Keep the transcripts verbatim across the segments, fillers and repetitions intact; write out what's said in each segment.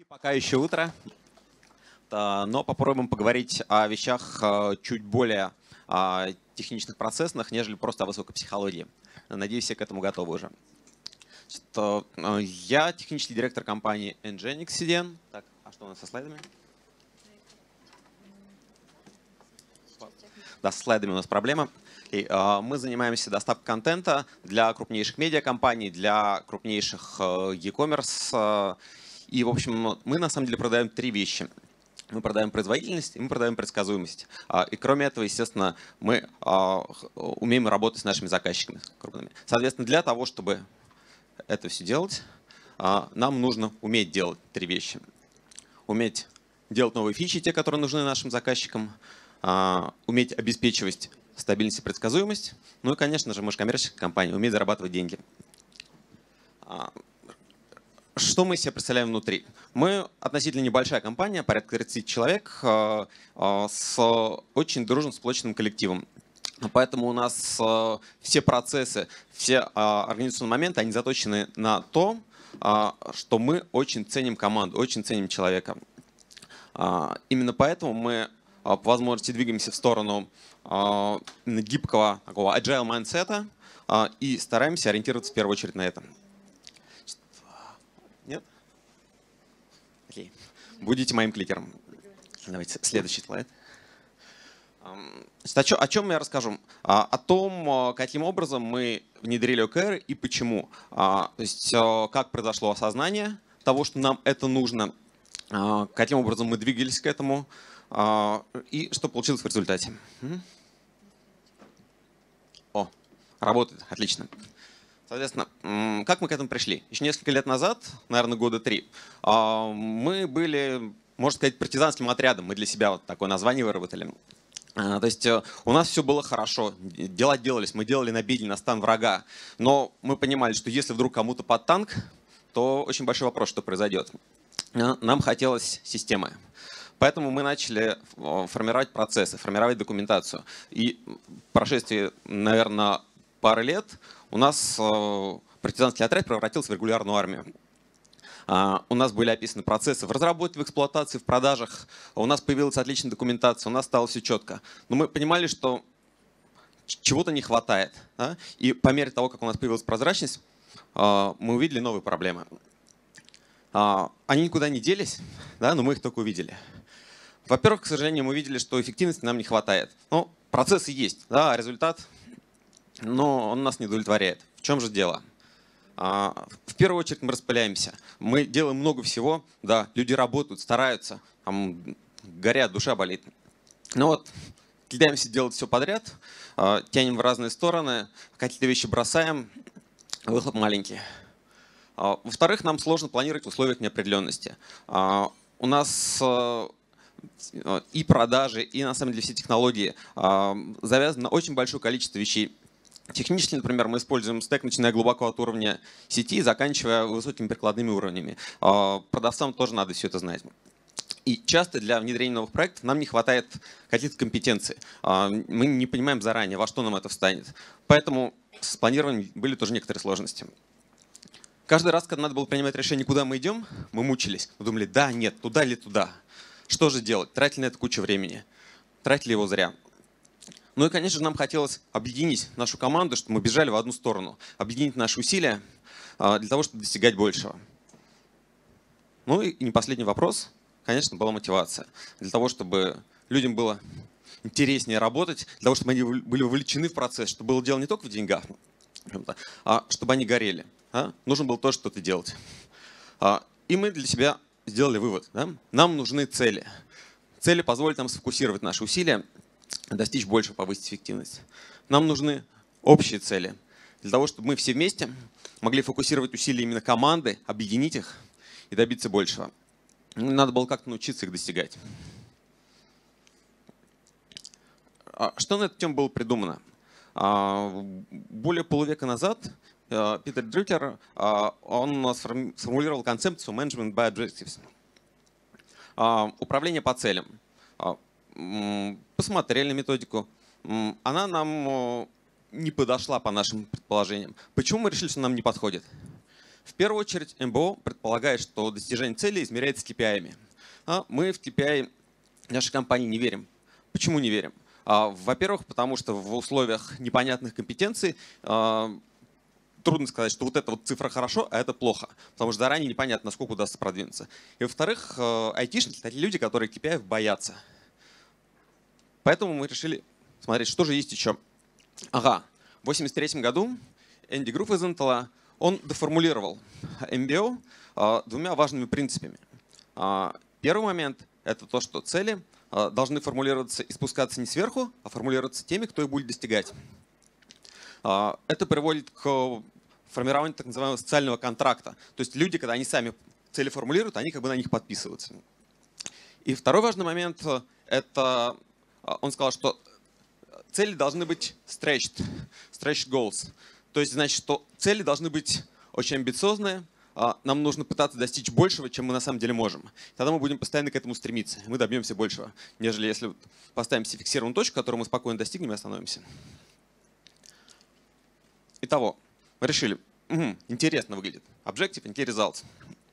Пока еще утро, но попробуем поговорить о вещах чуть более техничных, процессных, нежели просто о высокой психологии. Надеюсь, все к этому готовы уже. Что я технический директор компании Nginx си ди эн. Так, а что у нас со слайдами? Да, с слайдами у нас проблема. И, э, мы занимаемся доставкой контента для крупнейших медиакомпаний, для крупнейших э, e-commerce. Э, и, в общем, мы на самом деле продаем три вещи. Мы продаем производительность и мы продаем предсказуемость. Э, и кроме этого, естественно, мы э, умеем работать с нашими заказчиками крупными. Соответственно, для того, чтобы это все делать, э, нам нужно уметь делать три вещи. Уметь делать новые фичи, те, которые нужны нашим заказчикам, э, уметь обеспечивать стабильность и предсказуемость. Ну и, конечно же, мы же коммерческая компания, умеет зарабатывать деньги. Что мы себе представляем внутри? Мы относительно небольшая компания, порядка тридцати человек, с очень дружным, сплоченным коллективом. Поэтому у нас все процессы, все организационные моменты, они заточены на то, что мы очень ценим команду, очень ценим человека. Именно поэтому мы по возможности двигаемся в сторону гибкого такого agile майндсета и стараемся ориентироваться в первую очередь на это. Нет? Окей. Будете моим кликером. Давайте следующий слайд. Значит, о чем я расскажу? О том, каким образом мы внедрили о ка эр и почему. То есть, как произошло осознание того, что нам это нужно, каким образом мы двигались к этому, и что получилось в результате. О, работает, отлично. Соответственно, как мы к этому пришли? Еще несколько лет назад, наверное, года три, мы были, можно сказать, партизанским отрядом. Мы для себя вот такое название выработали. То есть у нас все было хорошо, дела делались, мы делали набеги на стан врага. Но мы понимали, что если вдруг кому-то под танк, то очень большой вопрос, что произойдет. Нам хотелось системы. Поэтому мы начали формировать процессы, формировать документацию. И в прошествии, наверное, пары лет у нас партизанский отряд превратился в регулярную армию. У нас были описаны процессы в разработке, в эксплуатации, в продажах. У нас появилась отличная документация, у нас стало все четко. Но мы понимали, что чего-то не хватает. Да? И по мере того, как у нас появилась прозрачность, мы увидели новые проблемы. Они никуда не делись, да, но мы их только увидели. Во-первых, к сожалению, мы видели, что эффективности нам не хватает. Ну, процессы есть, да, а результат, но он нас не удовлетворяет. В чем же дело? В первую очередь мы распыляемся. Мы делаем много всего, да, люди работают, стараются, там, горят, душа болит. Но вот кидаемся делать все подряд, тянем в разные стороны, какие-то вещи бросаем, выхлоп маленький. Во-вторых, нам сложно планировать в условиях неопределенности. У нас и продажи, и на самом деле все технологии завязаны на очень большое количество вещей. Технически, например, мы используем стэк, начиная глубоко от уровня сети, заканчивая высокими прикладными уровнями. Продавцам тоже надо все это знать. И часто для внедрения новых проектов нам не хватает каких-то компетенций. Мы не понимаем заранее, во что нам это встанет. Поэтому с планированием были тоже некоторые сложности. Каждый раз, когда надо было принимать решение, куда мы идем, мы мучились. Мы думали, да, нет, туда или туда. Что же делать? Тратили на это кучу времени. Тратили его зря. Ну и, конечно же, нам хотелось объединить нашу команду, чтобы мы бежали в одну сторону. Объединить наши усилия для того, чтобы достигать большего. Ну и не последний вопрос, конечно, была мотивация. Для того, чтобы людям было интереснее работать, для того, чтобы они были вовлечены в процесс, чтобы было дело не только в деньгах, а чтобы они горели. А? Нужно было тоже что-то делать. А, и мы для себя сделали вывод. Да? Нам нужны цели. Цели позволят нам сфокусировать наши усилия, достичь больше, повысить эффективность. Нам нужны общие цели. Для того, чтобы мы все вместе могли фокусировать усилия именно команды, объединить их и добиться большего. Надо было как-то научиться их достигать. А, что на эту тему было придумано? А, более полувека назад Питер Друкер, он сформулировал концепцию Management by Objectives. Управление по целям. Посмотрели на методику. Она нам не подошла по нашим предположениям. Почему мы решили, что нам не подходит? В первую очередь эм бэ о предполагает, что достижение цели измеряется кей пи ай-ами. А мы в кей пи ай нашей компании не верим. Почему не верим? Во-первых, потому что в условиях непонятных компетенций трудно сказать, что вот эта вот цифра хорошо, а это плохо, потому что заранее непонятно, насколько удастся продвинуться. И во-вторых, айтишники — это люди, которые кей пи ай боятся. Поэтому мы решили смотреть, что же есть еще. Ага, в восемьдесят третьем году Энди Грув из Intel, он деформулировал эм би о двумя важными принципами. Первый момент — это то, что цели должны формулироваться и спускаться не сверху, а формулироваться теми, кто их будет достигать. Это приводит к формированию так называемого социального контракта. То есть люди, когда они сами цели формулируют, они как бы на них подписываются. И второй важный момент — это он сказал, что цели должны быть stretched, stretched goals. То есть значит, что цели должны быть очень амбициозные, нам нужно пытаться достичь большего, чем мы на самом деле можем. Тогда мы будем постоянно к этому стремиться, мы добьемся большего, нежели если поставим себе фиксированную точку, которую мы спокойно достигнем и остановимся. Итого, мы решили, угу, интересно выглядит. Objective, Key Results.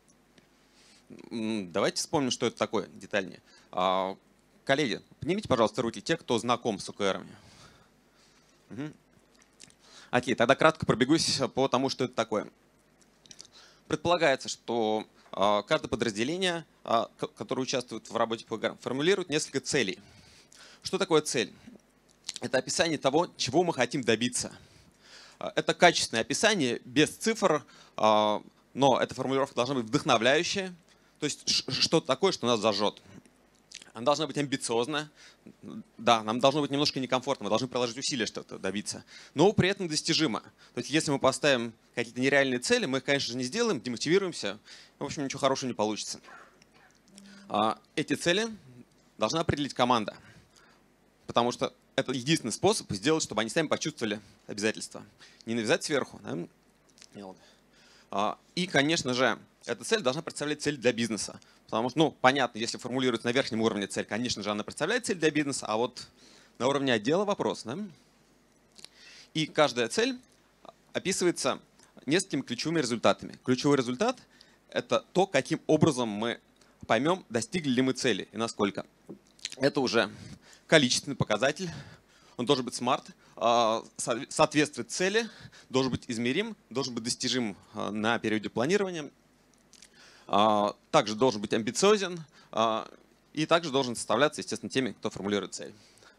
Давайте вспомним, что это такое детальнее. Коллеги, поднимите, пожалуйста, руки те, кто знаком с о ка эр-ами. Угу. Окей, тогда кратко пробегусь по тому, что это такое. Предполагается, что каждое подразделение, которое участвует в работе по о ка эр, формулирует несколько целей. Что такое цель? Это описание того, чего мы хотим добиться. Это качественное описание, без цифр, но эта формулировка должна быть вдохновляющая, то есть что-то такое, что нас зажжет. Она должна быть амбициозна. Да, нам должно быть немножко некомфортно, мы должны приложить усилия, чтобы добиться, но при этом достижимо. То есть если мы поставим какие-то нереальные цели, мы их, конечно же, не сделаем, демотивируемся, в общем, ничего хорошего не получится. Эти цели должна определить команда, потому что это единственный способ сделать, чтобы они сами почувствовали обязательства. Не навязать сверху. Да? И, конечно же, эта цель должна представлять цель для бизнеса. Потому что, ну, понятно, если формулируется на верхнем уровне цель, конечно же, она представляет цель для бизнеса, а вот на уровне отдела вопрос. Да? И каждая цель описывается несколькими ключевыми результатами. Ключевой результат — это то, каким образом мы поймем, достигли ли мы цели и насколько. Это уже количественный показатель, он должен быть смарт, соответствует цели, должен быть измерим, должен быть достижим на периоде планирования, также должен быть амбициозен и также должен составляться, естественно, теми, кто формулирует цель.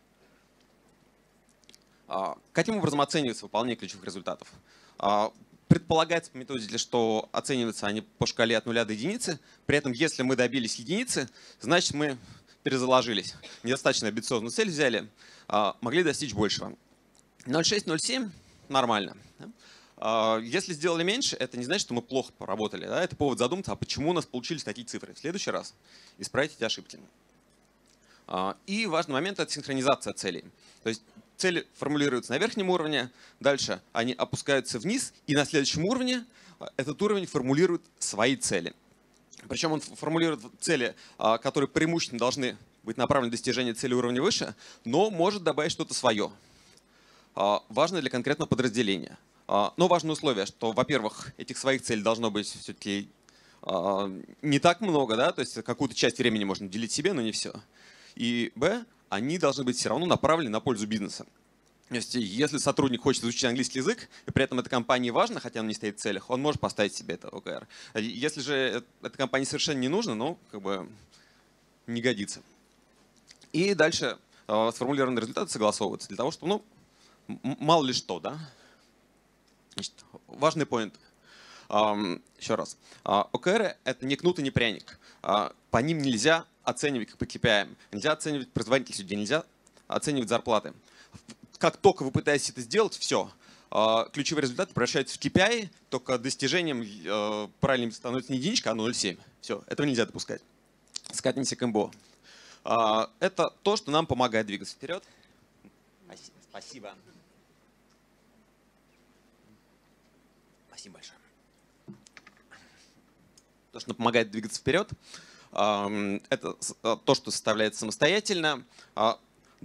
Каким образом оценивается выполнение ключевых результатов? Предполагается по методике, что оцениваются они по шкале от нуля до единицы, при этом если мы добились единицы, значит мы перезаложились, недостаточно амбициозную цель взяли, могли достичь большего. ноль целых шесть — ноль целых семь — нормально. Если сделали меньше, это не значит, что мы плохо поработали. Это повод задуматься, а почему у нас получились такие цифры. В следующий раз исправить эти ошибки. И важный момент — это синхронизация целей. То есть цели формулируются на верхнем уровне, дальше они опускаются вниз, и на следующем уровне этот уровень формулирует свои цели. Причем он формулирует цели, которые преимущественно должны быть направлены на достижение цели уровня выше, но может добавить что-то свое, важное для конкретного подразделения. Но важное условие, что, во-первых, этих своих целей должно быть все-таки не так много, да? То есть какую-то часть времени можно уделить себе, но не все. И б, они должны быть все равно направлены на пользу бизнеса. То есть если сотрудник хочет изучить английский язык, и при этом эта компания важна, хотя она не стоит в целях, он может поставить себе это о ка эр. Если же эта компания совершенно не нужна, ну, как бы не годится. И дальше сформулированные результаты согласовываются для того, чтобы, ну, мало ли что, да. Значит, важный поинт. Еще раз. о ка эр — это не кнут и не пряник. По ним нельзя оценивать как по кей пи ай. Нельзя оценивать производительность людей, нельзя оценивать зарплаты. Как только вы пытаетесь это сделать, все. Ключевой результат превращается в кей пи ай, только достижением правильно становится не единичка, а ноль целых семь. Все, этого нельзя допускать. Скатимся к эм бэ о. Это то, что нам помогает двигаться вперед. Спасибо. Спасибо большое. То, что помогает двигаться вперед, это то, что составляется самостоятельно,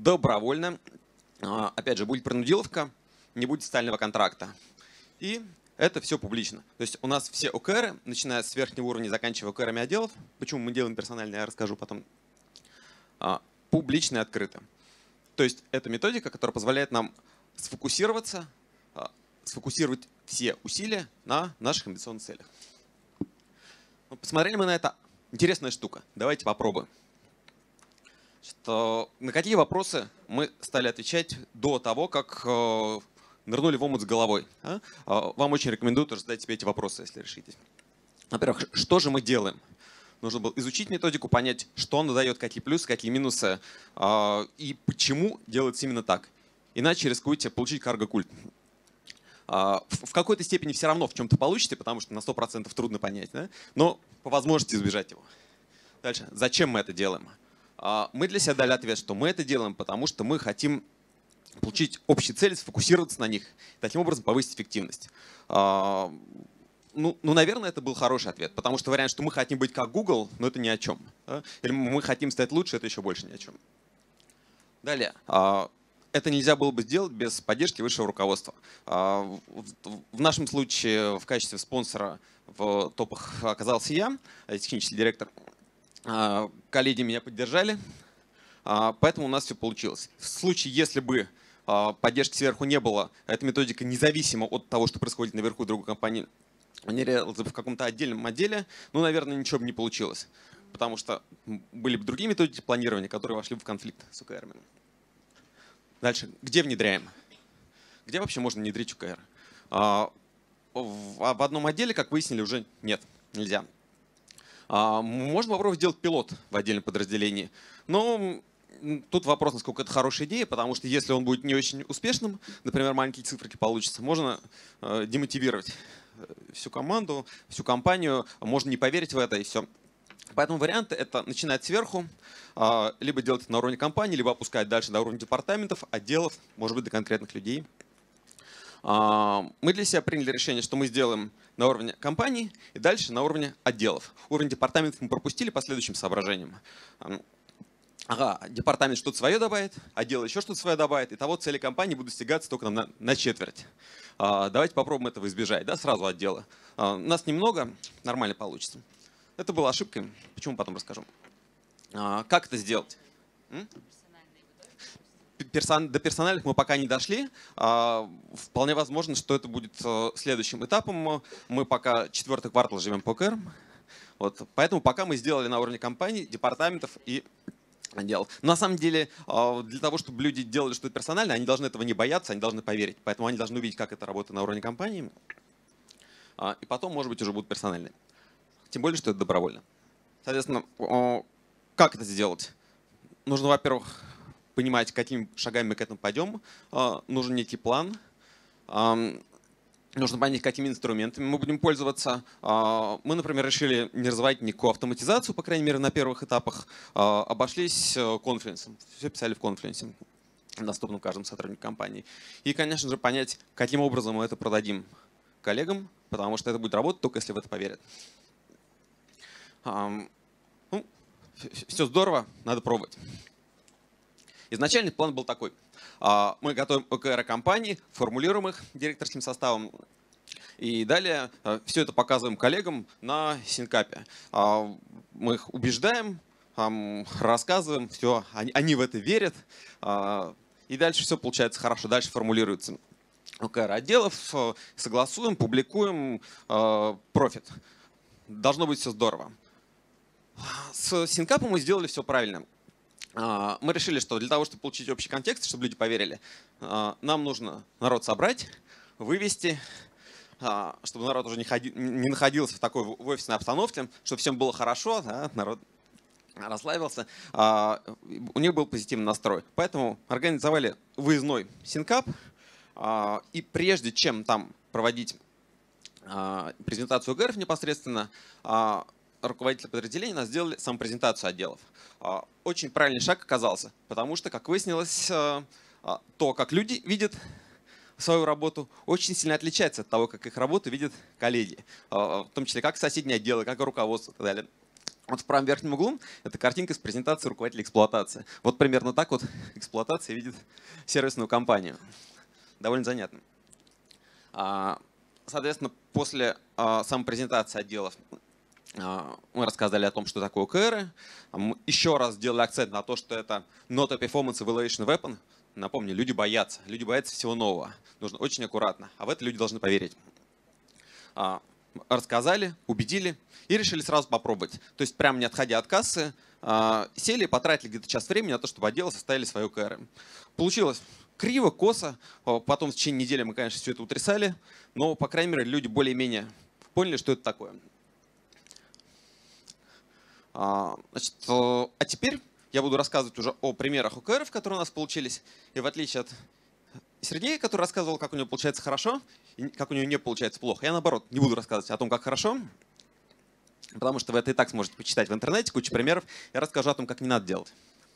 добровольно. Опять же, будет принудиловка, не будет социального контракта. И это все публично. То есть у нас все о ка эр, начиная с верхнего уровня, заканчивая о ка эр-ами отделов, почему мы делаем персонально, я расскажу потом, публично и открыто. То есть это методика, которая позволяет нам сфокусироваться, сфокусировать все усилия на наших амбициозных целях. Посмотрели мы на это. Интересная штука. Давайте попробуем. Что, на какие вопросы мы стали отвечать до того, как э, нырнули в омут с головой? А? Вам очень рекомендую тоже задать себе эти вопросы, если решитесь. Во-первых, что же мы делаем? Нужно было изучить методику, понять, что она дает, какие плюсы, какие минусы, э, и почему делается именно так. Иначе рискуете получить карго-культ. Э, в, в какой-то степени все равно в чем-то получите, потому что на сто процентов трудно понять, да? Но по возможности избежать его. Дальше. Зачем мы это делаем? Мы для себя дали ответ, что мы это делаем, потому что мы хотим получить общие цели, сфокусироваться на них, и таким образом повысить эффективность. Ну, ну, наверное, это был хороший ответ, потому что вариант, что мы хотим быть как Google, но это ни о чем. Или мы хотим стать лучше, это еще больше ни о чем. Далее. Это нельзя было бы сделать без поддержки высшего руководства. В нашем случае в качестве спонсора в топах оказался я, технический директор. Коллеги меня поддержали, поэтому у нас все получилось. В случае, если бы поддержки сверху не было, эта методика независима от того, что происходит наверху другой компании, в каком-то отдельном отделе, ну, наверное, ничего бы не получилось. Потому что были бы другие методики планирования, которые вошли бы в конфликт с о ка эр. Дальше. Где внедряем? Где вообще можно внедрить о ка эр? В одном отделе, как выяснили, уже нет, нельзя. Можно попробовать сделать пилот в отдельном подразделении. Но тут вопрос, насколько это хорошая идея, потому что если он будет не очень успешным, например, маленькие циферки получатся, можно демотивировать всю команду, всю компанию, можно не поверить в это и все. Поэтому варианты — это начинать сверху, либо делать это на уровне компании, либо опускать дальше до уровня департаментов, отделов, может быть, до конкретных людей. Мы для себя приняли решение, что мы сделаем на уровне компаний и дальше на уровне отделов. Уровень департаментов мы пропустили по следующим соображениям. Ага, департамент что-то свое добавит, отдел еще что-то свое добавит, и того цели компании будут достигаться только на, на четверть. Давайте попробуем этого избежать, да, сразу отдела. Нас немного, нормально получится. Это была ошибкой, почему потом расскажу. Как это сделать? Персон... До персональных мы пока не дошли. Вполне возможно, что это будет следующим этапом. Мы пока четвертый квартал живем по о ка эр. Вот. Поэтому пока мы сделали на уровне компаний, департаментов и отделов. На самом деле, для того, чтобы люди делали что-то персонально, они должны этого не бояться, они должны поверить. Поэтому они должны увидеть, как это работает на уровне компании. И потом, может быть, уже будут персональные. Тем более, что это добровольно. Соответственно, как это сделать? Нужно, во-первых, понимать, какими шагами мы к этому пойдем. Нужен некий план. Нужно понять, какими инструментами мы будем пользоваться. Мы, например, решили не развивать никакую автоматизацию, по крайней мере, на первых этапах. Обошлись конференсом. Все писали в конференсе, доступном каждому сотруднику компании. И, конечно же, понять, каким образом мы это продадим коллегам, потому что это будет работать только если в это поверят. Ну, все здорово, надо пробовать. Изначальный план был такой. Мы готовим о ка эр-компании, формулируем их директорским составом. И далее все это показываем коллегам на синкапе. Мы их убеждаем, рассказываем, все, они в это верят. И дальше все получается хорошо. Дальше формулируется о ка эр-отделов, согласуем, публикуем, профит. Должно быть все здорово. С синкапом мы сделали все правильно. Мы решили, что для того, чтобы получить общий контекст, чтобы люди поверили, нам нужно народ собрать, вывести, чтобы народ уже не, ходи, не находился в такой в офисной обстановке, чтобы всем было хорошо, да, народ расслабился, у них был позитивный настрой. Поэтому организовали выездной синкап, и прежде чем там проводить презентацию о ка эр непосредственно, руководители подразделений нас сделали самопрезентацию отделов. Очень правильный шаг оказался, потому что, как выяснилось, то, как люди видят свою работу, очень сильно отличается от того, как их работу видят коллеги. В том числе, как соседние отделы, как руководство и так далее. Вот в правом верхнем углу это картинка с презентацией руководителя эксплуатации. Вот примерно так вот эксплуатация видит сервисную компанию. Довольно занятно. соответственно, после а, самой презентации отделов а, мы рассказали о том, что такое о ка эр. Мы еще раз сделали акцент на то, что это Not a Performance Evaluation Weapon. Напомню, люди боятся. Люди боятся всего нового. Нужно очень аккуратно. А в это люди должны поверить. А, рассказали, убедили и решили сразу попробовать. То есть прямо не отходя от кассы, а, сели и потратили где-то час времени на то, чтобы отделы составили свое о ка эр. Получилось криво, косо. Потом в течение недели мы, конечно, все это утрясали. Но, по крайней мере, люди более-менее поняли, что это такое. А, значит, а теперь я буду рассказывать уже о примерах о ка эр, которые у нас получились. И в отличие от Сергея, который рассказывал, как у него получается хорошо, и как у него не получается плохо, я, наоборот, не буду рассказывать о том, как хорошо, потому что вы это и так сможете почитать в интернете, куча примеров. Я расскажу о том, как не надо делать.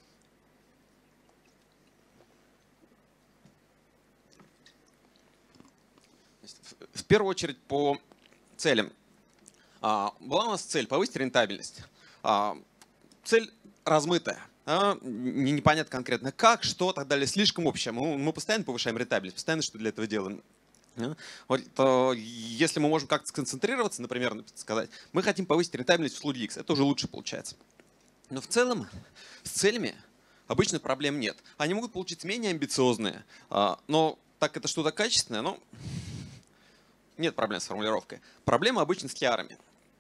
В первую очередь по целям. Была у нас цель повысить рентабельность. Цель размытая. Непонятно конкретно как, что, так далее. Слишком общее. Мы, мы постоянно повышаем рентабельность, постоянно что для этого делаем. Вот, то, если мы можем как-то сконцентрироваться, например, сказать, мы хотим повысить рентабельность услуги X, это уже лучше получается. Но в целом с целями обычно проблем нет. Они могут получиться менее амбициозные, но так это что-то качественное, но нет проблем с формулировкой. Проблема обычно с ти ар-ами.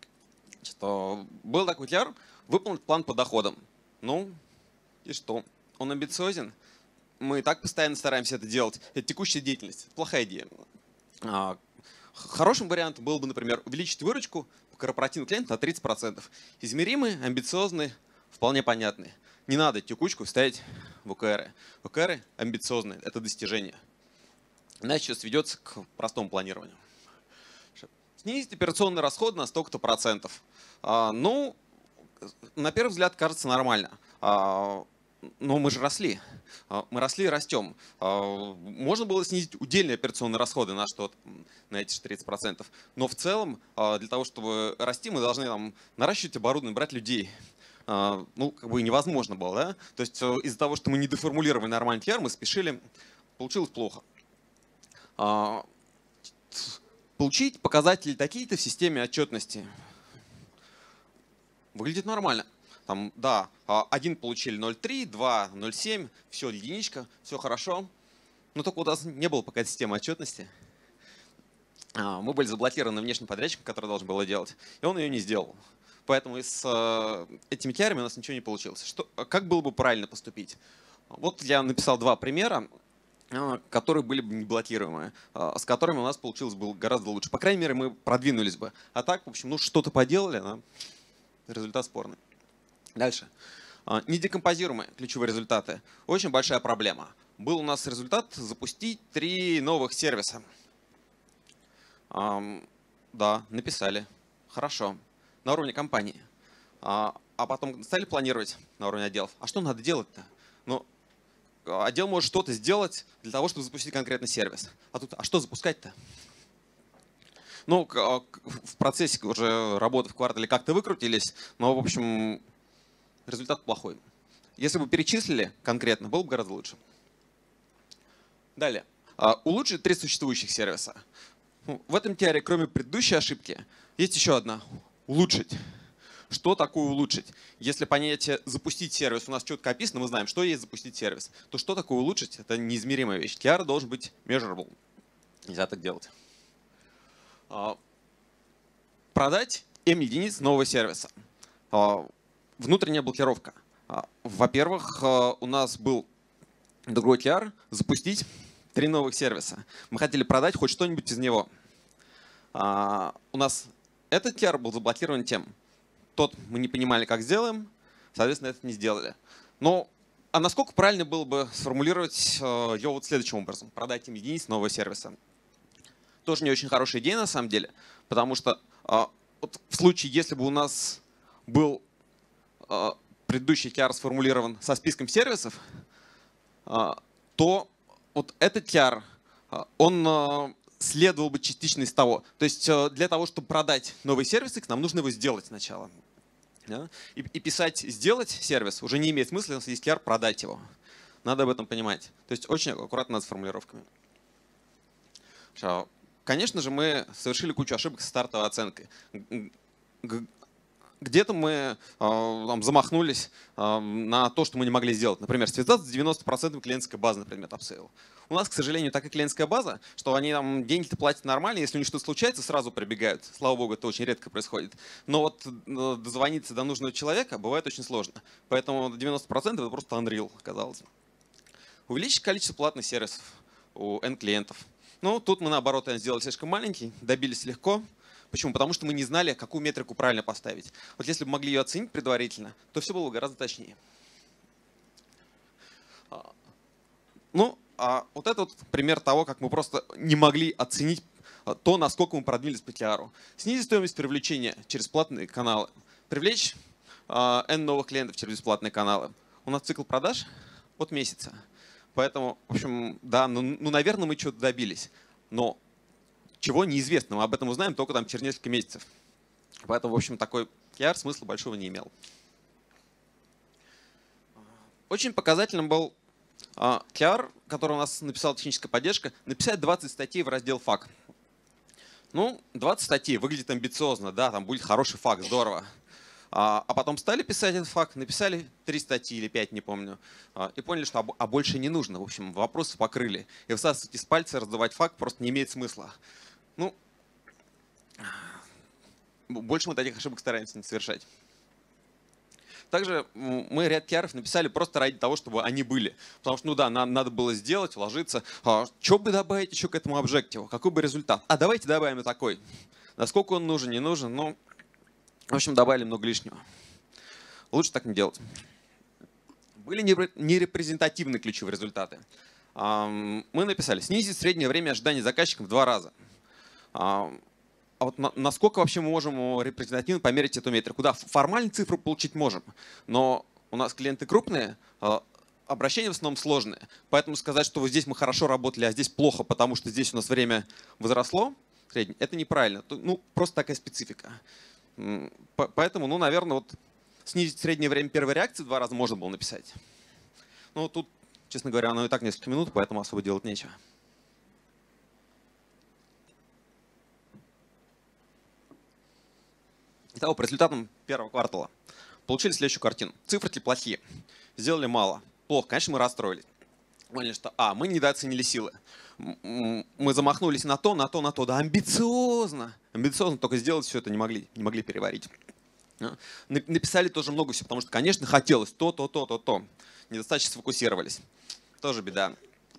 Что был такой ти ар, выполнить план по доходам. Ну, и что? Он амбициозен. Мы и так постоянно стараемся это делать. Это текущая деятельность. Плохая идея. Хорошим вариантом было бы, например, увеличить выручку по корпоративному клиенту на тридцать процентов. Измеримые, амбициозные, вполне понятные. Не надо текучку ставить в о ка эр. о ка эр амбициозные. Это достижение. Иначе сведется к простому планированию. Снизить операционные расходы на столько-то процентов. А, ну, на первый взгляд кажется нормально. А, но мы же росли. А, мы росли и растем. А, можно было снизить удельные операционные расходы на что-то, на эти тридцать процентов. Но в целом, а, для того, чтобы расти, мы должны там, наращивать оборудование, брать людей. А, ну, как бы невозможно было, да? То есть из-за того, что мы не деформулировали нормальный ти ар, мы спешили, получилось плохо. А, Получить показатели такие-то в системе отчетности. Выглядит нормально. Там, да, один получили ноль целых три, два ноль целых семь, все, единичка, все хорошо. Но только у нас не было пока системы отчетности. Мы были заблокированы внешним подрядчиком, который должен был делать, и он ее не сделал. Поэтому и с этими ти ар-ами у нас ничего не получилось. Что, как было бы правильно поступить? Вот я написал два примера, которые были бы неблокируемые, с которыми у нас получилось бы гораздо лучше. По крайней мере, мы продвинулись бы. А так, в общем, ну что-то поделали, но результат спорный. Дальше. Недекомпозируемые ключевые результаты. Очень большая проблема. Был у нас результат запустить три новых сервиса. Да, написали. Хорошо. На уровне компании. А потом стали планировать на уровне отделов. А что надо делать-то? Ну, отдел может что-то сделать для того, чтобы запустить конкретный сервис. А тут, а что запускать-то? Ну, в процессе уже работы в квартале как-то выкрутились, но, в общем, результат плохой. Если бы перечислили конкретно, было бы гораздо лучше. Далее. Улучшить три существующих сервиса. В этом ти ар, кроме предыдущей ошибки, есть еще одна. Улучшить. Что такое улучшить? Если понятие «запустить сервис» у нас четко описано, мы знаем, что есть запустить сервис, то что такое улучшить? Это неизмеримая вещь. ти ар должен быть measurable. Нельзя так делать. Продать эм единиц нового сервиса. Внутренняя блокировка. Во-первых, у нас был другой ти ар запустить три новых сервиса. Мы хотели продать хоть что-нибудь из него. У нас этот ти ар был заблокирован тем. Тот мы не понимали, как сделаем, соответственно, это не сделали. Но, а насколько правильно было бы сформулировать ее вот следующим образом? Продать им единиц нового сервиса. Тоже не очень хорошая идея на самом деле, потому что вот в случае, если бы у нас был предыдущий ти ар сформулирован со списком сервисов, то вот этот ти ар, он следовал бы частично из того. То есть для того, чтобы продать новые сервисы, нам нужно его сделать сначала. И, и писать «сделать сервис» уже не имеет смысла, если есть ти ар, продать его. Надо об этом понимать. То есть очень аккуратно над формулировками. конечно же, мы совершили кучу ошибок со стартовой оценкой. Где-то мы э, там, замахнулись э, на то, что мы не могли сделать. Например, связаться с девяноста процентами клиентской базы на предмет апсейл. У нас, к сожалению, такая клиентская база, что они там деньги-то платят нормально, если у них что-то случается, сразу прибегают. Слава богу, это очень редко происходит. Но вот э, дозвониться до нужного человека бывает очень сложно. Поэтому девяносто процентов это просто Unreal оказалось. Увеличить количество платных сервисов у N-клиентов. Ну, тут мы, наоборот, сделали слишком маленький, добились легко. Почему? Потому что мы не знали, какую метрику правильно поставить. Вот если бы могли ее оценить предварительно, то все было бы гораздо точнее. Ну, а вот это вот пример того, как мы просто не могли оценить то, насколько мы продвинулись по ти ар. Снизить стоимость привлечения через платные каналы. Привлечь э, N новых клиентов через бесплатные каналы. У нас цикл продаж от месяца. Поэтому, в общем, да, ну, ну наверное, мы чего-то добились. Но чего неизвестно, мы об этом узнаем только там через несколько месяцев. Поэтому, в общем, такой ти ар смысла большого не имел. Очень показательным был ти ар, который у нас написала техническая поддержка, написать двадцать статей в раздел фак. Ну, двадцать статей выглядит амбициозно, да, там будет хороший фак, здорово. А, а потом стали писать этот фак, написали три статьи или пять, не помню, и поняли, что а, а больше не нужно. В общем, вопросы покрыли. И высасывать из пальца, раздавать фак просто не имеет смысла. Ну, больше мы таких ошибок стараемся не совершать. Также мы ряд ти ар-ов написали просто ради того, чтобы они были. Потому что, ну да, нам надо было сделать, вложиться. А, что бы добавить еще к этому объективу? Какой бы результат? А давайте добавим и такой. Насколько он нужен, не нужен? Ну, в общем, добавили много лишнего. Лучше так не делать. Были нерепрезентативные ключевые результаты. Мы написали: снизить среднее время ожидания заказчика в два раза. А вот насколько вообще мы можем репрезентативно померить эту метрику? Да, формально цифру получить можем, но у нас клиенты крупные, обращения в основном сложные. Поэтому сказать, что вот здесь мы хорошо работали, а здесь плохо, потому что здесь у нас время возросло, это неправильно. Ну, просто такая специфика. Поэтому, ну, наверное, вот снизить среднее время первой реакции в два раза можно было написать. Ну, тут, честно говоря, оно и так несколько минут, поэтому особо делать нечего. Итого, по результатам первого квартала получили следующую картину. Цифры плохие. Сделали мало. Плохо. Конечно, мы расстроились. Поняли, что а, мы недооценили силы. Мы замахнулись на то, на то, на то. Да амбициозно. Амбициозно, только сделать все это не могли. Не могли переварить. Написали тоже много всего, потому что, конечно, хотелось то, то, то, то, то. Недостаточно сфокусировались. Тоже беда.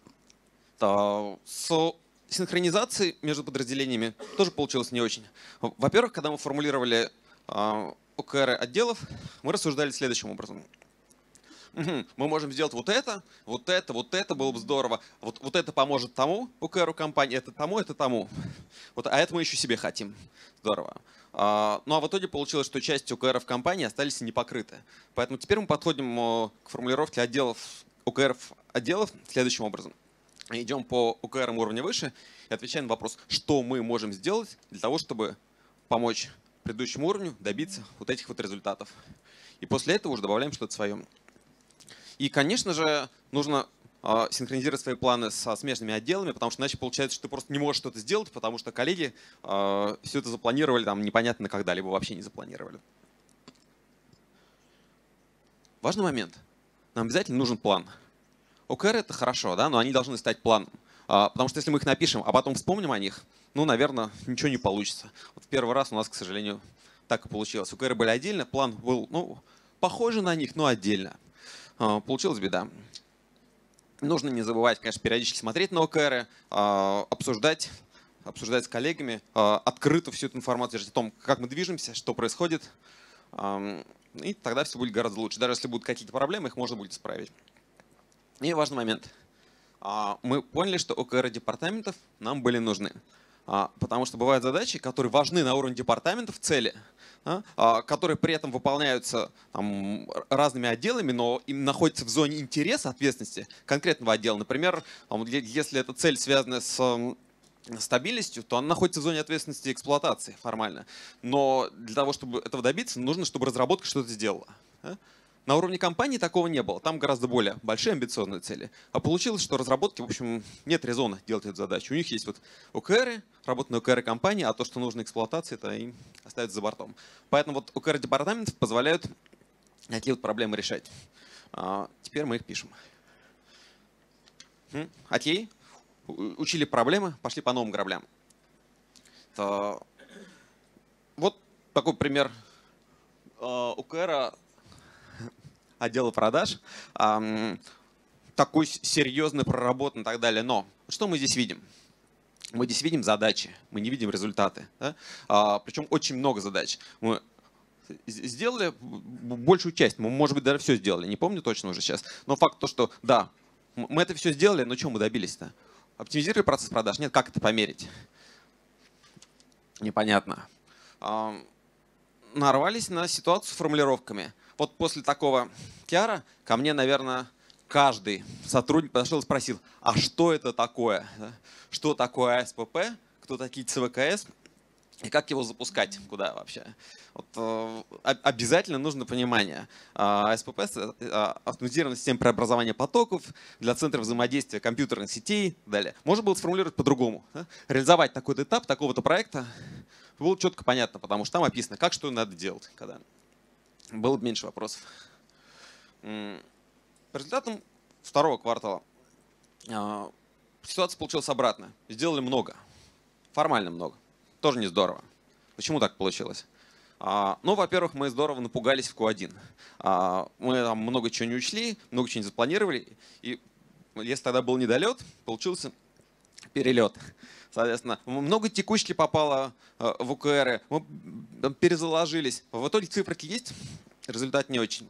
С синхронизацией между подразделениями тоже получилось не очень. Во-первых, когда мы формулировали о ка эр отделов, мы рассуждали следующим образом. Угу, мы можем сделать вот это, вот это, вот это, было бы здорово. Вот, вот это поможет тому о ка эр компании, это тому, это тому. Вот, а это мы еще себе хотим. Здорово. А, ну а в итоге получилось, что части о ка эр в компании остались не покрыты. Поэтому теперь мы подходим к формулировке отделов, о ка эр отделов следующим образом. Идем по о ка эр уровня выше и отвечаем на вопрос, что мы можем сделать для того, чтобы помочь предыдущему уровню добиться вот этих вот результатов. И после этого уже добавляем что-то свое. И, конечно же, нужно э, синхронизировать свои планы со смежными отделами, потому что иначе получается, что ты просто не можешь что-то сделать, потому что коллеги э, все это запланировали там непонятно когда, либо вообще не запланировали. Важный момент. Нам обязательно нужен план. о ка эр это хорошо, да, но они должны стать планом. Э, потому что если мы их напишем, а потом вспомним о них, ну, наверное, ничего не получится. Вот в первый раз у нас, к сожалению, так и получилось. о ка эр были отдельно, план был, ну, похожий на них, но отдельно. Получилась беда. Нужно не забывать, конечно, периодически смотреть на о ка эр, обсуждать, обсуждать с коллегами, открыто всю эту информацию о том, как мы движемся, что происходит. И тогда все будет гораздо лучше. Даже если будут какие-то проблемы, их можно будет исправить. И важный момент. Мы поняли, что о ка эр департаментов нам были нужны. Потому что бывают задачи, которые важны на уровне департаментов, цели, да, которые при этом выполняются там разными отделами, но им находятся в зоне интереса, ответственности конкретного отдела. Например, если эта цель связана с стабильностью, то она находится в зоне ответственности эксплуатации формально. Но для того, чтобы этого добиться, нужно, чтобы разработка что-то сделала. Да? На уровне компании такого не было. Там гораздо более большие амбициозные цели. А получилось, что разработки, в общем, нет резона делать эту задачу. У них есть вот о ка эр, работа на о ка эр компании, а то, что нужно эксплуатации, это им оставить за бортом. Поэтому вот о ка эр-департаменты позволяют такие вот проблемы решать. А теперь мы их пишем. Окей. Учили проблемы, пошли по новым граблям. То вот такой пример о ка эр отдела продаж. Такой серьезный, проработан и так далее. Но что мы здесь видим? Мы здесь видим задачи, мы не видим результаты. Да? А, причем очень много задач. Мы сделали большую часть, мы, может быть, даже все сделали, не помню точно уже сейчас. Но факт то, что да, мы это все сделали, но чего мы добились-то? Оптимизировали процесс продаж? Нет, как это померить? Непонятно. А, нарвались на ситуацию с формулировками. Вот после такого киара ко мне, наверное, каждый сотрудник подошел и спросил, а что это такое? Что такое а эс пэ пэ? Кто такие цэ вэ ка эс? И как его запускать? Куда вообще? Вот, э, обязательно нужно понимание. а эс пэ пэ — автоматизированная система преобразования потоков для центра взаимодействия компьютерных сетей и далее. Можно было сформулировать по-другому. Да? Реализовать такой-то этап такого-то проекта было четко понятно, потому что там описано, как что надо делать. Когда было бы меньше вопросов. По результатам второго квартала ситуация получилась обратно. Сделали много. Формально много. Тоже не здорово. Почему так получилось? Ну, во-первых, мы здорово напугались в ку один. Мы там много чего не учли, много чего не запланировали. И если тогда был недолет, получился перелет. Соответственно, много текучки попало в о ка эр, мы перезаложились. В итоге цифры есть, результат не очень.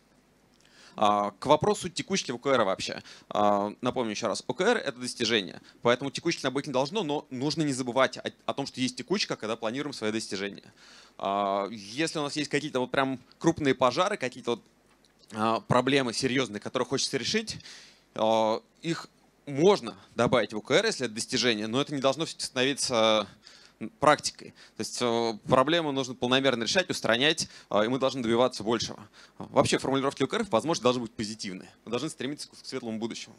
К вопросу текучки в о ка эр вообще. Напомню еще раз, о ка эр — это достижение. Поэтому текучки быть не должно, но нужно не забывать о, о том, что есть текучка, когда планируем свои достижения. Если у нас есть какие-то вот прям крупные пожары, какие-то вот проблемы серьезные, которые хочется решить, их можно добавить в о ка эр, если это достижение, но это не должно становиться практикой. То есть проблему нужно полномерно решать, устранять, и мы должны добиваться большего. Вообще формулировки о ка эр, возможно, должны быть позитивные. Мы должны стремиться к светлому будущему.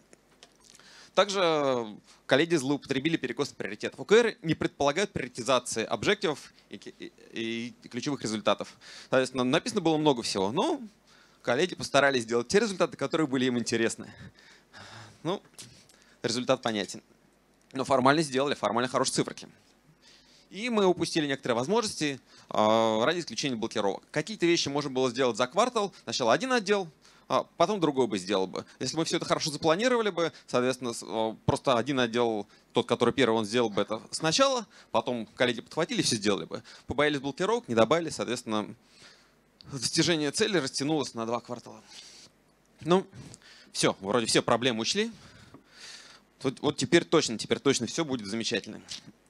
Также коллеги злоупотребили перекос приоритетов. о ка эр не предполагают приоритизации объективов и, и, и ключевых результатов. Соответственно, написано было много всего, но коллеги постарались сделать те результаты, которые были им интересны. Ну, результат понятен. Но формально сделали, формально хорошие циферки. И мы упустили некоторые возможности ради исключения блокировок. Какие-то вещи можно было сделать за квартал. Сначала один отдел, потом другой бы сделал бы. Если мы все это хорошо запланировали бы, соответственно, просто один отдел, тот, который первый, он сделал бы это сначала, потом коллеги подхватили, все сделали бы. Побоялись блокировок, не добавили, соответственно, достижение цели растянулось на два квартала. Ну, все, вроде все проблемы учли. Вот, вот теперь точно, теперь точно все будет замечательно.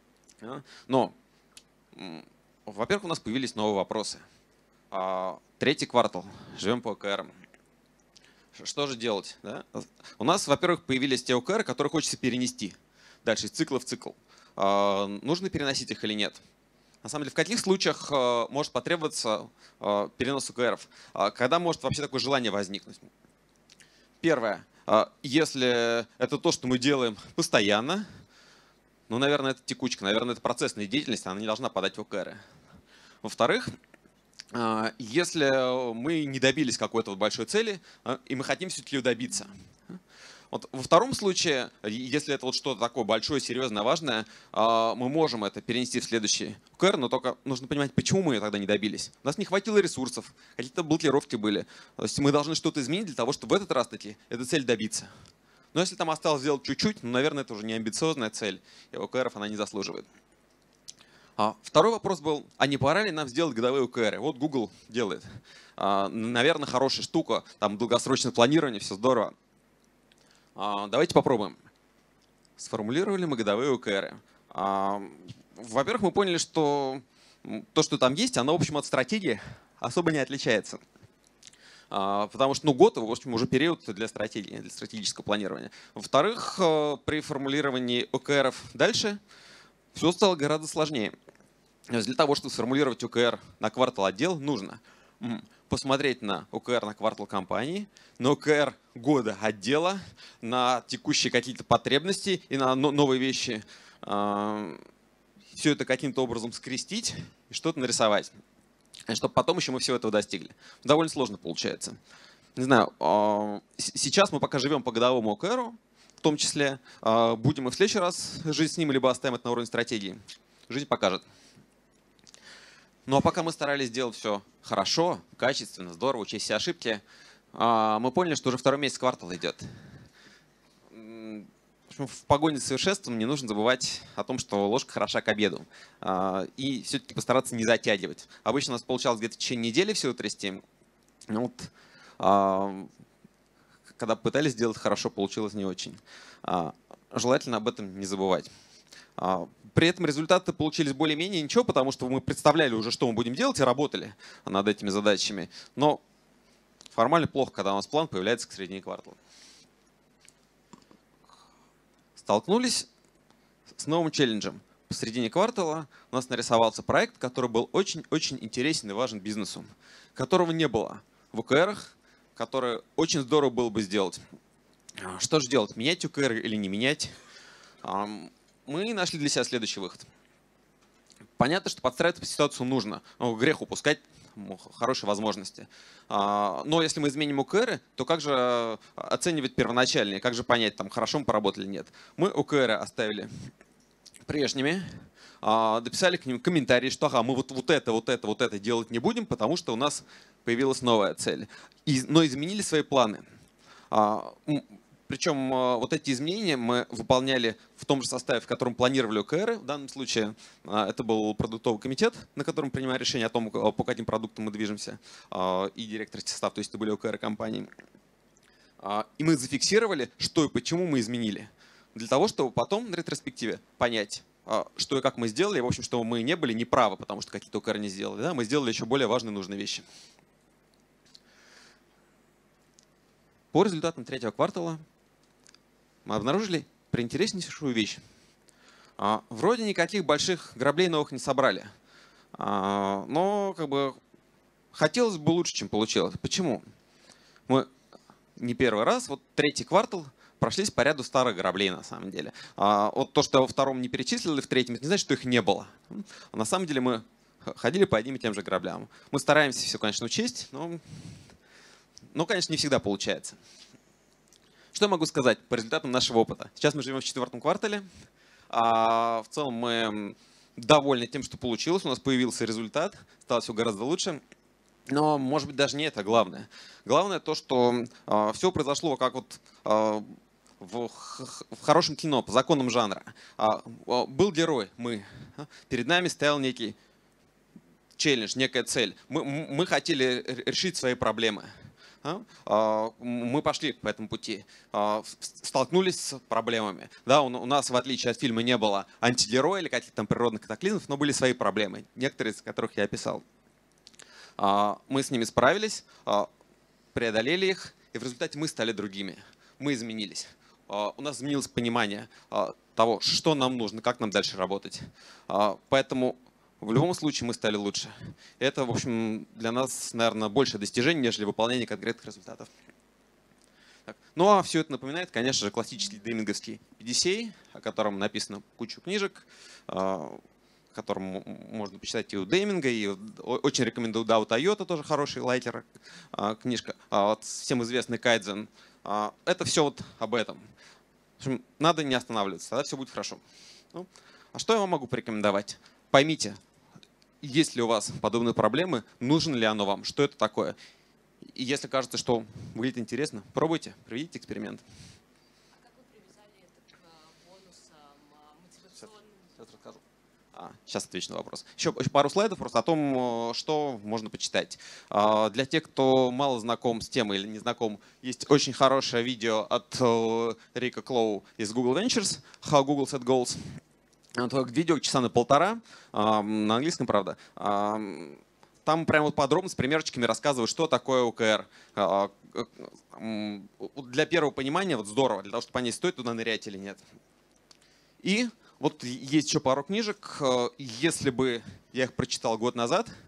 Но, во-первых, у нас появились новые вопросы. Третий квартал, живем по о ка эр. Что же делать? Да? У нас, во-первых, появились те о ка эр, которые хочется перенести дальше из цикла в цикл. Нужно переносить их или нет? На самом деле, в каких случаях может потребоваться перенос о ка эр? Когда может вообще такое желание возникнуть? Первое. Если это то, что мы делаем постоянно, ну, наверное, это текучка, наверное, это процессная деятельность, она не должна подать в о ка эр. Во-вторых, если мы не добились какой-то вот большой цели, и мы хотим все-таки ее добиться. Вот во втором случае, если это вот что-то такое большое, серьезное, важное, мы можем это перенести в следующий о ка эр, но только нужно понимать, почему мы ее тогда не добились. У нас не хватило ресурсов, какие-то блокировки были. То есть мы должны что-то изменить для того, чтобы в этот раз таки эту цель добиться. Но если там осталось сделать чуть-чуть, ну, наверное, это уже не амбициозная цель, и о ка эр она не заслуживает. А второй вопрос был, а не пора ли нам сделать годовые о ка эр? Вот Google делает. А, наверное, хорошая штука, там долгосрочное планирование, все здорово. А, давайте попробуем. Сформулировали мы годовые о ка эр. А, во-первых, мы поняли, что то, что там есть, оно, в общем, от стратегии особо не отличается. Потому что ну, год, в общем, уже период для стратегии, для стратегического планирования. Во-вторых, при формулировании о ка эр дальше все стало гораздо сложнее. Для того, чтобы сформулировать о ка эр на квартал отдел, нужно посмотреть на о ка эр на квартал компании, на о ка эр года отдела, на текущие какие-то потребности и на новые вещи. Все это каким-то образом скрестить и что-то нарисовать. Чтобы потом еще мы всего этого достигли. Довольно сложно получается. Не знаю, сейчас мы пока живем по годовому о ка эр, в том числе. Будем и в следующий раз жить с ним, либо оставим это на уровне стратегии. Жизнь покажет. Ну а пока мы старались сделать все хорошо, качественно, здорово, учесть все ошибки, мы поняли, что уже второй месяц квартала идет. В погоне за совершенством не нужно забывать о том, что ложка хороша к обеду. И все-таки постараться не затягивать. Обычно у нас получалось где-то в течение недели все утрясти. Ну вот, когда пытались сделать хорошо, получилось не очень. Желательно об этом не забывать. При этом результаты получились более-менее ничего, потому что мы представляли уже, что мы будем делать, и работали над этими задачами. Но формально плохо, когда у нас план появляется к середине квартала. Столкнулись с новым челленджем. Посередине квартала у нас нарисовался проект, который был очень-очень интересен и важен бизнесу, которого не было в о ка эрах, который очень здорово было бы сделать. Что же делать? Менять о ка эр или не менять? Мы нашли для себя следующий выход. Понятно, что подстраиваться по ситуацию нужно. Ну, грех упускать хорошие возможности. Но если мы изменим о ка эр, то как же оценивать первоначальные? Как же понять, там хорошо мы поработали или нет? Мы о ка эр оставили прежними, дописали к ним комментарии, что ага, мы вот, вот это, вот это, вот это делать не будем, потому что у нас появилась новая цель. И, но изменили свои планы. Причем вот эти изменения мы выполняли в том же составе, в котором планировали о ка эр. В данном случае это был продуктовый комитет, на котором принимали решение о том, по каким продуктам мы движемся, и директорский состав, то есть это были о ка эр компании. И мы зафиксировали, что и почему мы изменили, для того, чтобы потом на ретроспективе понять, что и как мы сделали, и, в общем, что мы не были неправы, потому что какие-то о ка эр не сделали. Да? Мы сделали еще более важные нужные вещи. По результатам третьего квартала мы обнаружили приинтереснейшую вещь. Вроде никаких больших граблей новых не собрали, но как бы хотелось бы лучше, чем получилось. Почему? Мы не первый раз, вот третий квартал, прошлись по ряду старых граблей на самом деле. Вот то, что во втором не перечислили, в третьем, это не значит, что их не было. На самом деле мы ходили по одним и тем же граблям. Мы стараемся все, конечно, учесть, но, но конечно, не всегда получается. Что я могу сказать по результатам нашего опыта? Сейчас мы живем в четвертом квартале. А в целом мы довольны тем, что получилось. У нас появился результат, стало все гораздо лучше. Но, может быть, даже не это главное. Главное то, что а, все произошло как вот а, в, в хорошем кино, по законам жанра. А, а, был герой, мы. Перед нами стоял некий челлендж, некая цель. Мы, мы хотели решить свои проблемы. Мы пошли по этому пути, столкнулись с проблемами. Да, у нас, в отличие от фильма, не было антигероя или каких-то там природных катаклизмов, но были свои проблемы, некоторые из которых я описал. Мы с ними справились, преодолели их, и в результате мы стали другими. Мы изменились. У нас изменилось понимание того, что нам нужно, как нам дальше работать. Поэтому в любом случае мы стали лучше. Это, в общем, для нас, наверное, больше достижений, нежели выполнение конкретных результатов. Так. Ну а все это напоминает, конечно же, классический дейминговский пи ди си, о котором написано кучу книжек, о котором можно почитать и у дейминга, и очень рекомендую дао Тойота, тоже хороший лайтер, книжка. Вот всем известный Кайдзен. Это все вот об этом. В общем, надо не останавливаться, тогда все будет хорошо. Ну, а что я вам могу порекомендовать? Поймите, есть ли у вас подобные проблемы, нужно ли оно вам, что это такое. И если кажется, что выглядит интересно, пробуйте, проведите эксперимент. А как вы привязали это к бонусам мотивационным? Сейчас, сейчас расскажу. А, сейчас отвечу на вопрос. Еще, еще пару слайдов просто о том, что можно почитать. Для тех, кто мало знаком с темой или не знаком, есть очень хорошее видео от Рика Клоу из Google Ventures «How Google Set Goals». Это видео часа на полтора, на английском, правда. Там прямо вот подробно с примерчиками рассказывают, что такое о ка эр. Для первого понимания вот здорово, для того, чтобы понять, стоит туда нырять или нет. И вот есть еще пару книжек. Если бы я их прочитал год назад,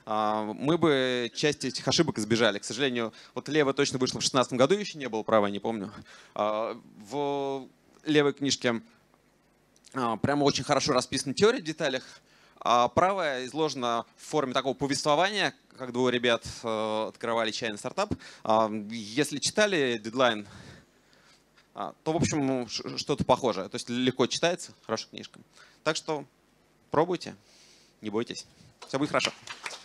мы бы часть этих ошибок избежали. К сожалению, вот левая точно вышла в шестнадцатом году, еще не было, правой не помню. В левой книжке прямо очень хорошо расписана теория в деталях, а правая изложена в форме такого повествования, как двое ребят открывали чайный стартап. Если читали дедлайн, то, в общем, что-то похожее. То есть легко читается, хорошая книжка. Так что пробуйте, не бойтесь. Все будет хорошо.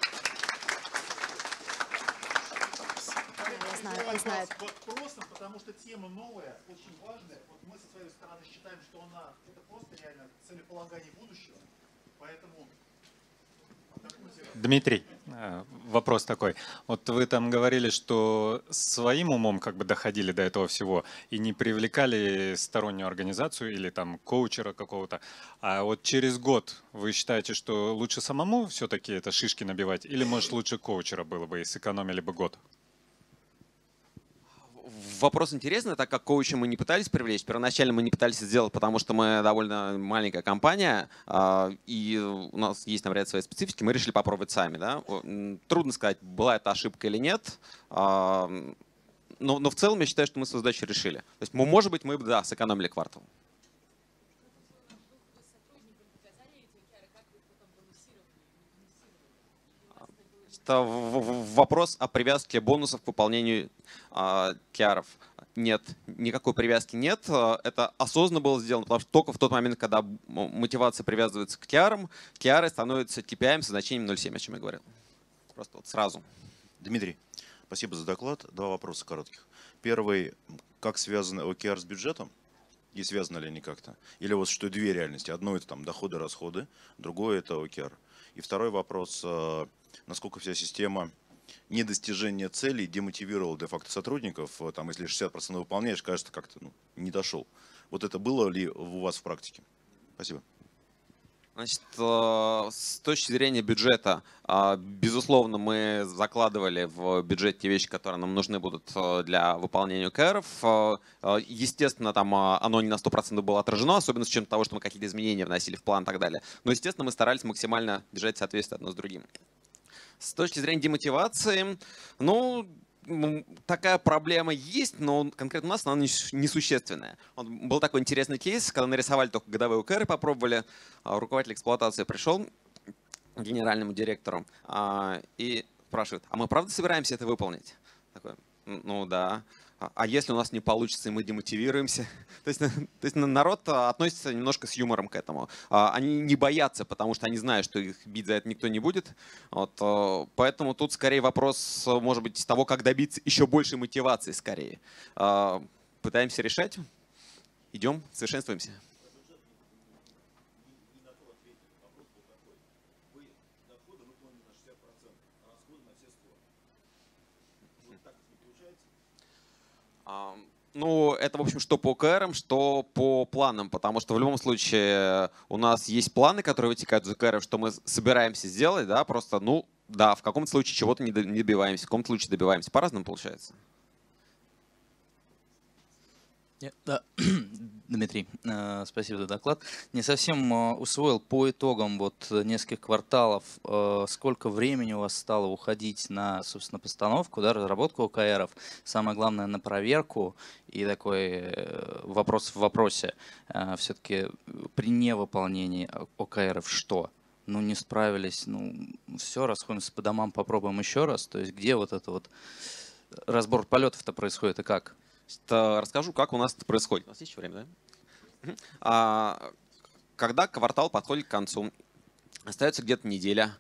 Я знаю, он знает. Вопросом, потому что тема новая, очень важная. Вот мы со своей стороны считаем, что она это просто реально целеполагание будущего. Поэтому Дмитрий, вопрос такой. Вот вы там говорили, что своим умом как бы доходили до этого всего и не привлекали стороннюю организацию или там коучера какого-то. А вот через год вы считаете, что лучше самому все-таки это шишки набивать или, может, лучше коучера было бы и сэкономили бы год? Вопрос интересный, так как коуча мы не пытались привлечь. Первоначально мы не пытались сделать, потому что мы довольно маленькая компания, и у нас есть, например, свои специфики. Мы решили попробовать сами. Да? Трудно сказать, была это ошибка или нет, но, но в целом я считаю, что мы свою задачу решили. То есть, может быть, мы бы, да, сэкономили квартал. Это вопрос о привязке бонусов к выполнению а, кей ар-ов. Нет, никакой привязки нет. Это осознанно было сделано, потому что только в тот момент, когда мотивация привязывается к кей ар-ам, кей ар становятся кей пи ай со значением ноль целых семь, о чем я говорил. Просто вот сразу. Дмитрий, спасибо за доклад. Два вопроса коротких. Первый, как связаны о кей ар с бюджетом? И связаны ли они как-то? Или вот что две реальности? Одно это там доходы, расходы, другое это о кей ар. И второй вопрос, насколько вся система недостижения целей демотивировала де-факто сотрудников, там, если шестьдесят процентов выполняешь, кажется, как-то ну, не дошел. Вот это было ли у вас в практике? Спасибо. Значит, с точки зрения бюджета, безусловно, мы закладывали в бюджет те вещи, которые нам нужны будут для выполнения кей ар-ов. Естественно, там оно не на сто процентов было отражено, особенно с учетом того, что мы какие-то изменения вносили в план и так далее. Но, естественно, мы старались максимально держать соответствие одно с другим. С точки зрения демотивации, ну, такая проблема есть, но конкретно у нас она несущественная. Был такой интересный кейс, когда нарисовали только годовые о ка эр, попробовали, руководитель эксплуатации пришел к генеральному директору и спрашивает, а мы правда собираемся это выполнить? Такой, ну да. А если у нас не получится, и мы демотивируемся? То есть, то есть народ относится немножко с юмором к этому. Они не боятся, потому что они знают, что их бить за это никто не будет. Вот, поэтому тут скорее вопрос, может быть, того, как добиться еще большей мотивации скорее. Пытаемся решать. Идем, совершенствуемся. Ну, это, в общем, что по о ка эр, что по планам, потому что в любом случае у нас есть планы, которые вытекают из о ка эр, что мы собираемся сделать, да, просто, ну, да, в каком-то случае чего-то не добиваемся, в каком-то случае добиваемся. По-разному получается. Да. Дмитрий, спасибо за доклад. Не совсем усвоил по итогам вот нескольких кварталов, сколько времени у вас стало уходить на, собственно, постановку, да, разработку о ка эр-ов, самое главное на проверку и такой вопрос в вопросе. Все-таки при невыполнении о ка эр-ов что? Ну, не справились, ну, все, расходимся по домам, попробуем еще раз. То есть где вот это вот разбор полетов-то происходит и как? Расскажу, как у нас это происходит. У нас есть еще время, да? Когда квартал подходит к концу, остается где-то неделя,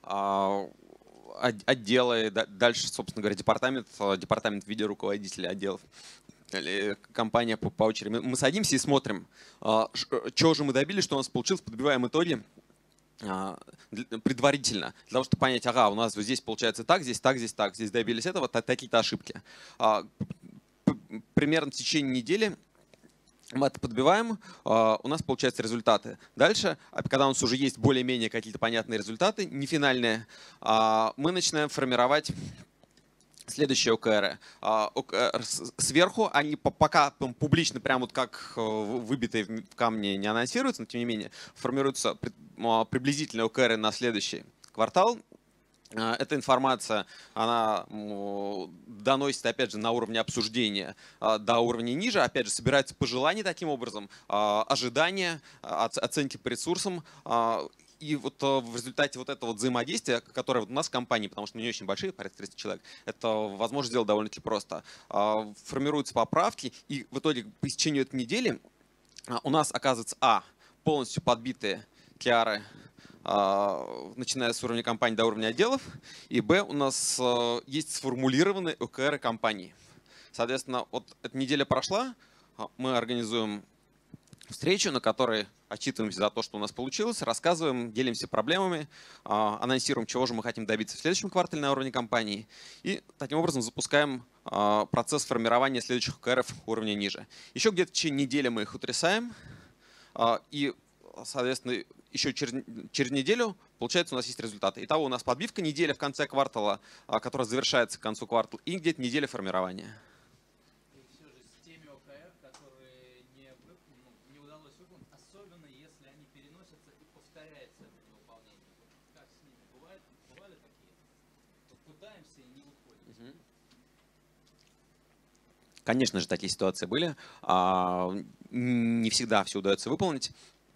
отделы, дальше, собственно говоря, департамент, департамент в виде руководителя отделов, компания по, по очереди. Мы садимся и смотрим, чего же мы добились, что у нас получилось, подбиваем итоги предварительно, для того, чтобы понять, ага, у нас вот здесь получается так, здесь так, здесь так, здесь добились этого, такие-то ошибки. Примерно в течение недели мы это подбиваем, у нас получаются результаты. Дальше, когда у нас уже есть более-менее какие-то понятные результаты, не финальные, мы начинаем формировать следующие о ка эр. Сверху они пока публично, прям вот как выбитые в камне, не анонсируются, но тем не менее формируются приблизительно о ка эр на следующий квартал. Эта информация, она доносится, опять же, на уровне обсуждения до уровня ниже, опять же, собираются пожелания таким образом, ожидания, оценки по ресурсам. И вот в результате вот этого вот взаимодействия, которое вот у нас в компании, потому что мы не очень большие, порядка тридцати человек, это возможно сделать довольно-таки просто. Формируются поправки, и в итоге по истечению этой недели у нас оказывается, а, полностью подбитые кей ар, начиная с уровня компании до уровня отделов, и б, у нас есть сформулированные о ка эр компании. Соответственно, вот эта неделя прошла, мы организуем встречу, на которой отчитываемся за то, что у нас получилось, рассказываем, делимся проблемами, анонсируем, чего же мы хотим добиться в следующем квартале на уровне компании, и таким образом запускаем процесс формирования следующих о ка эр уровня ниже. Еще где-то в течение недели мы их утрясаем, и, соответственно, еще через, через неделю, получается, у нас есть результаты. Итого у нас подбивка неделя в конце квартала, которая завершается к концу квартала, и где-то неделя формирования. И все же с теми о ка эр, которые не, вып... не удалось выполнить, особенно если они переносятся и повторяется это невыполнение. Как с ними? Бывает, бывали такие? Вот пытаемся и не выходим. Конечно же, такие ситуации были. Не всегда все удается выполнить.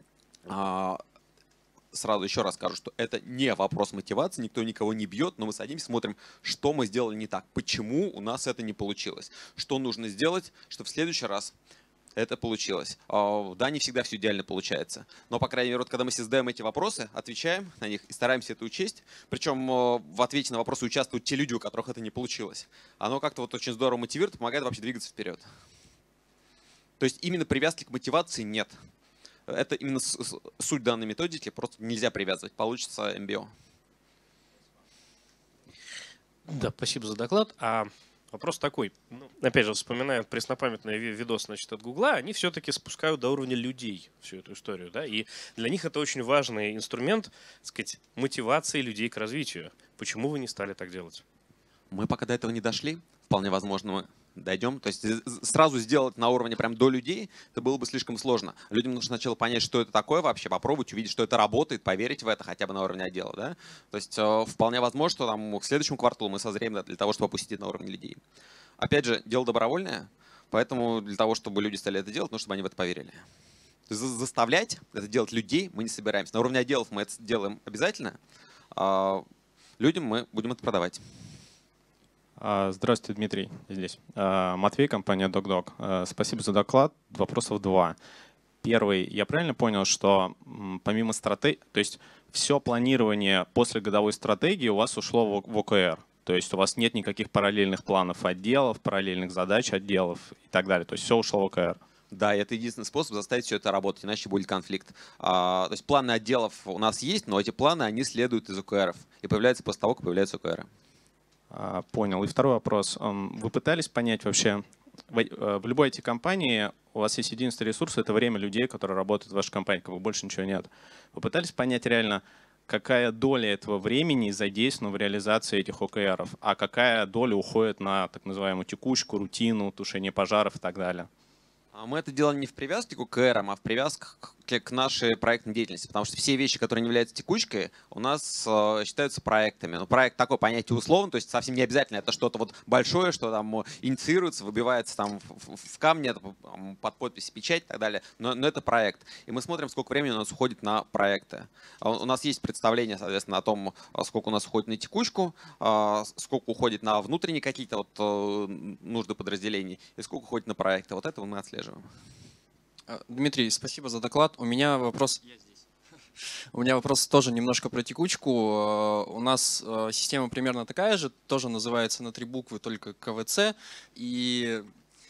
Сразу еще раз скажу, что это не вопрос мотивации, никто никого не бьет, но мы садимся, смотрим, что мы сделали не так, почему у нас это не получилось, что нужно сделать, чтобы в следующий раз это получилось. Да, не всегда все идеально получается, но, по крайней мере, вот, когда мы себе задаем эти вопросы, отвечаем на них и стараемся это учесть, причем в ответе на вопросы участвуют те люди, у которых это не получилось. Оно как-то вот очень здорово мотивирует, помогает вообще двигаться вперед. То есть именно привязки к мотивации нет. Это именно суть данной методики, просто нельзя привязывать, получится эм би о. Да, спасибо за доклад. А вопрос такой, ну, опять же, вспоминая преснопамятный видос, значит, от Гугла, они все-таки спускают до уровня людей всю эту историю, да, и для них это очень важный инструмент, так сказать, мотивации людей к развитию. Почему вы не стали так делать? Мы пока до этого не дошли, вполне возможно, мы дойдем. То есть сразу сделать на уровне прям до людей, это было бы слишком сложно. Людям нужно сначала понять, что это такое вообще, попробовать, увидеть, что это работает, поверить в это хотя бы на уровне отдела. Да? То есть э, вполне возможно, что там, к следующему кварталу мы созреем для того, чтобы опустить это на уровень людей. Опять же, дело добровольное, поэтому для того, чтобы люди стали это делать, нужно, чтобы они в это поверили. То есть заставлять это делать людей мы не собираемся. На уровне отделов мы это делаем обязательно, а людям мы будем это продавать. Здравствуйте, Дмитрий, здесь. Матвей, компания DocDoc. Спасибо за доклад. Вопросов два. Первый. Я правильно понял, что помимо стратегии, то есть все планирование после годовой стратегии у вас ушло в о ка эр? То есть у вас нет никаких параллельных планов отделов, параллельных задач отделов и так далее? То есть все ушло в о ка эр? Да, это единственный способ заставить все это работать, иначе будет конфликт. А, то есть планы отделов у нас есть, но эти планы, они следуют из о ка эр и появляются после того, как появляются о ка эр. Понял. И второй вопрос. Вы пытались понять вообще, в любой ай ти-компании у вас есть единственный ресурс — это время людей, которые работают в вашей компании, как бы больше ничего нет. Вы пытались понять реально, какая доля этого времени задействована в реализации этих о ка эр, а какая доля уходит на так называемую текучку, рутину, тушение пожаров и так далее? Мы это делаем не в привязке к о ка эр, а в привязке к нашей проектной деятельности, потому что все вещи, которые не являются текучкой, у нас э, считаются проектами. Но проект такое понятие условно, то есть совсем не обязательно это что-то вот большое, что там инициируется, выбивается там в, в камне под подпись, печать и так далее. Но, но это проект. И мы смотрим, сколько времени у нас уходит на проекты. У нас есть представление, соответственно, о том, сколько у нас уходит на текучку, э, сколько уходит на внутренние какие-то вот, э, нужды подразделений и сколько уходит на проекты. Вот это мы отслеживаем. Дмитрий, спасибо за доклад. У меня вопрос. Я здесь. У меня вопрос тоже немножко про текучку. У нас система примерно такая же, тоже называется на три буквы, только ка вэ цэ. И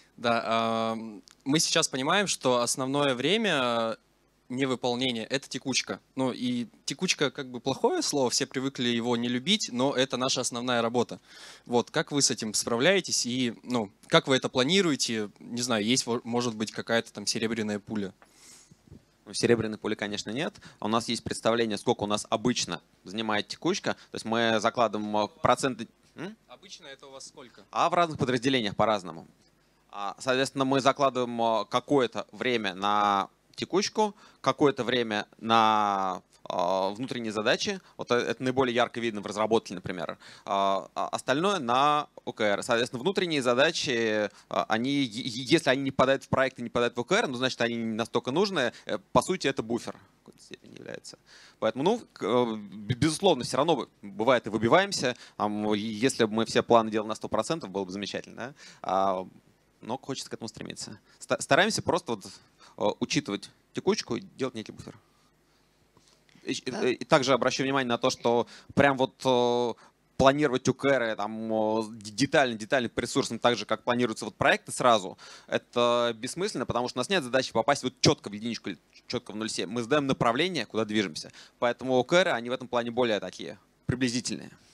да, мы сейчас понимаем, что основное время невыполнения — это текучка. Ну и текучка как бы плохое слово, все привыкли его не любить, но это наша основная работа. Вот, как вы с этим справляетесь и, ну, как вы это планируете? Не знаю, есть, может быть, какая-то там серебряная пуля? Серебряной пули, конечно, нет. У нас есть представление, сколько у нас обычно занимает текучка. То есть мы закладываем проценты. Обычно это у вас сколько? А в разных подразделениях по-разному. Соответственно, мы закладываем какое-то время на текучку, какое-то время на внутренние задачи. Вот это наиболее ярко видно в разработке, например. Остальное на о ка эр. Соответственно, внутренние задачи, они, если они не попадают в проект и не попадают в о ка эр, ну, значит, они не настолько нужны. По сути, это буфер в какой-то степени является. Поэтому, ну, безусловно, все равно бывает и выбиваемся. Если бы мы все планы делали на сто процентов, было бы замечательно. Да? Но хочется к этому стремиться. Стараемся просто вот учитывать текучку и делать некий буфер. И также обращаю внимание на то, что прям вот планировать о ка эр там детально-детально по ресурсам, так же, как планируются вот проекты сразу, это бессмысленно, потому что у нас нет задачи попасть вот четко в единичку, четко в ноль семь. Мы задаем направление, куда движемся. Поэтому о ка эр, они в этом плане более такие приблизительные.